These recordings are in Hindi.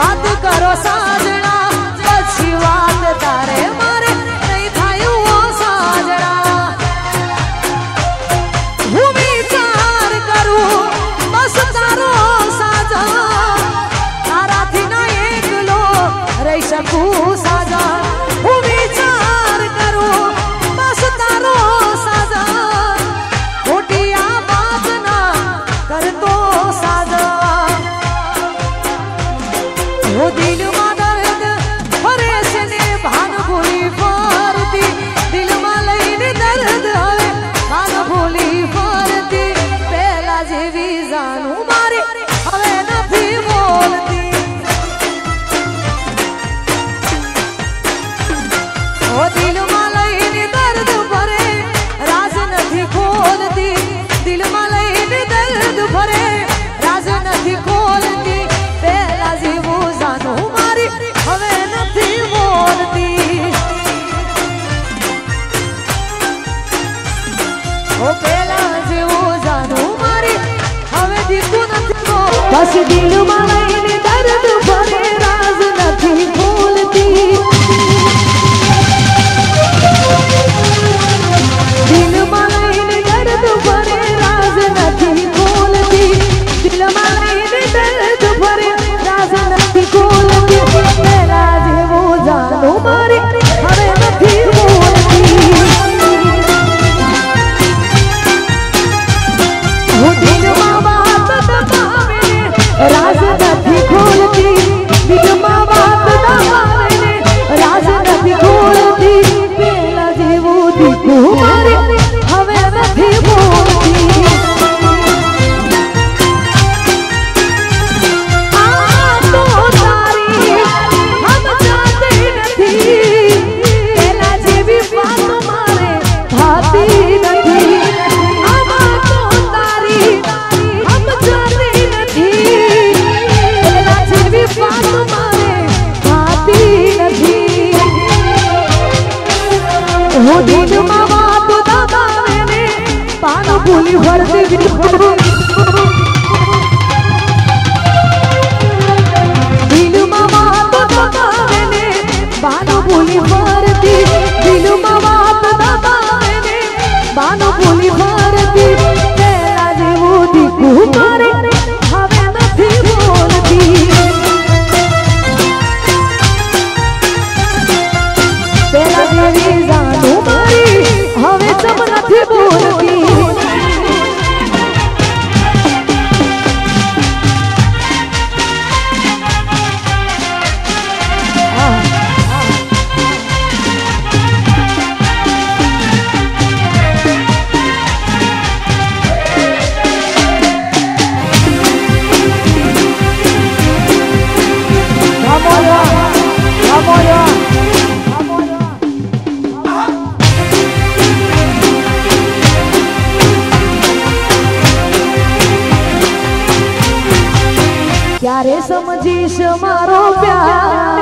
વાત કરો સાજણા પછી વાત તારે મારે નહીં થાયું સાજણા હું વિચાર કરું બસ તારો સાજા તારાથી ના એકલો રહી શકું સાજા હું વિચાર કરું બસ તારો સાજા ખોટી આ વાત ના કરતો સાજા वो दिल में दर्द भरे से ने भान भूली फरती दिल में लईने दर्द हवे भान भूली फरती पहला जेवी जानू मारे हवे नहीं बोलती वो दिल में लईने दर्द भरे राज नहीं खोलती दिल में लईने दर्द भरे राज नहीं खोलती पहला जेवू मारी हवे नहीं बोलती ओ पहला जेवू जानू मारी हवे दिखू नहीं बस दिल में लईने दर्द भरे राज नहीं खोलती दिल में लईने दर्द भरे राज नहीं खोलती दिल में लईने दर्द भरे राज नहीं खोलती मेरा जेवो जानो मारी हवे नहीं बोलती वो दिल में बात दबावे राज नहीं खोलती दिल में बात दबावे राज नहीं खोलती मेरा जेवो दिखू मारी हवे नहीं बोलती वो दिन में बात दबावे ने पान भूली भरती दिल में बात दबावे ने पान भूली भरती दिल में बात दबावे ने पान भूली भरती तेरा जेवू दिखू मारे हवे नहीं बोलती तेरा जेवी जानू मारी हवे सब नहीं बोलती क्यारे समझीश मारो प्यार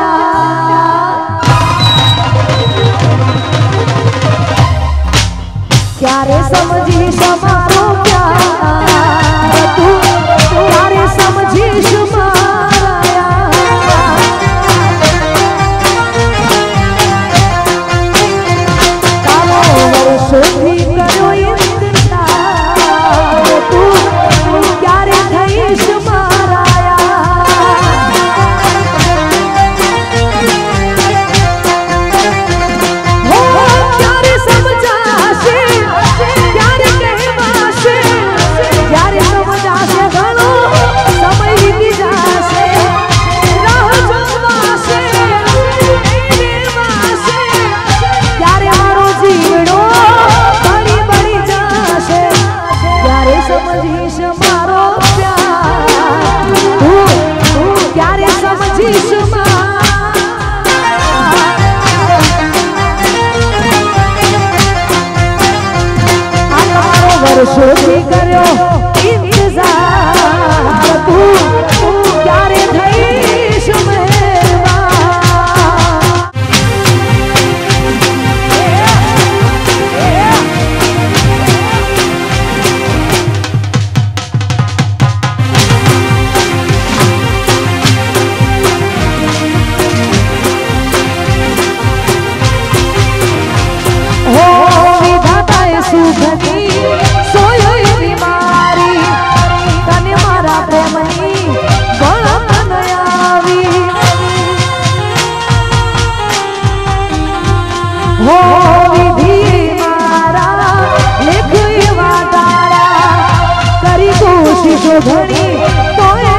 क्यारे समझीश मारो प्यार तू क्यारे समझीश मारा कालो वर्षों भी करो इंतजार तू क्यारे थईश मारा प्यार हो विधि मारा लेख एवा दाड़ा करी कोशिश घणी तो